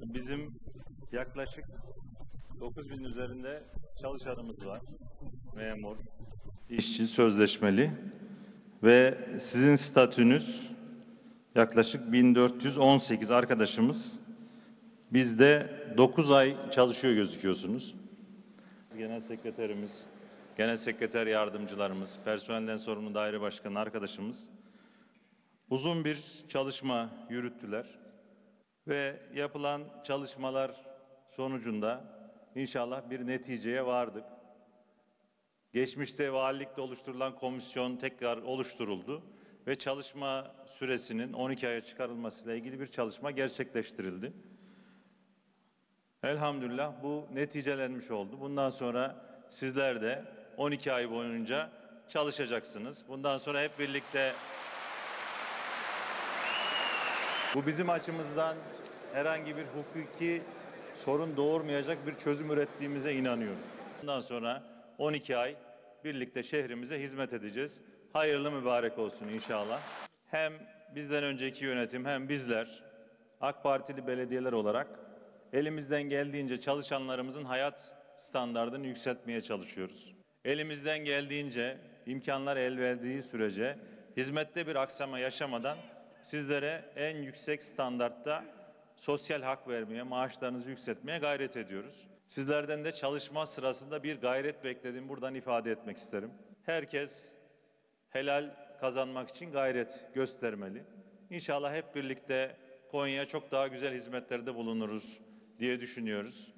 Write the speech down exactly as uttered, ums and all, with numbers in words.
Bizim yaklaşık dokuz bin üzerinde çalışanımız var. Memur, işçi, sözleşmeli ve sizin statünüz yaklaşık bin dört yüz on sekiz arkadaşımız. Bizde dokuz ay çalışıyor gözüküyorsunuz. Genel sekreterimiz, genel sekreter yardımcılarımız, personelden sorumlu daire başkanı arkadaşımız uzun bir çalışma yürüttüler ve yapılan çalışmalar sonucunda inşallah bir neticeye vardık. Geçmişte valilikte oluşturulan komisyon tekrar oluşturuldu ve çalışma süresinin on iki aya çıkarılmasıyla ilgili bir çalışma gerçekleştirildi. Elhamdülillah bu neticelenmiş oldu. Bundan sonra sizler de on iki ay boyunca çalışacaksınız. Bundan sonra hep birlikte bu bizim açımızdan herhangi bir hukuki sorun doğurmayacak bir çözüm ürettiğimize inanıyoruz. Bundan sonra on iki ay birlikte şehrimize hizmet edeceğiz. Hayırlı mübarek olsun inşallah. Hem bizden önceki yönetim hem bizler AK Partili belediyeler olarak elimizden geldiğince çalışanlarımızın hayat standartını yükseltmeye çalışıyoruz. Elimizden geldiğince imkanlar el verdiği sürece hizmette bir aksama yaşamadan sizlere en yüksek standartta sosyal hak vermeye, maaşlarınızı yükseltmeye gayret ediyoruz. Sizlerden de çalışma sırasında bir gayret beklediğimi buradan ifade etmek isterim. Herkes helal kazanmak için gayret göstermeli. İnşallah hep birlikte Konya'ya çok daha güzel hizmetlerde bulunuruz diye düşünüyoruz.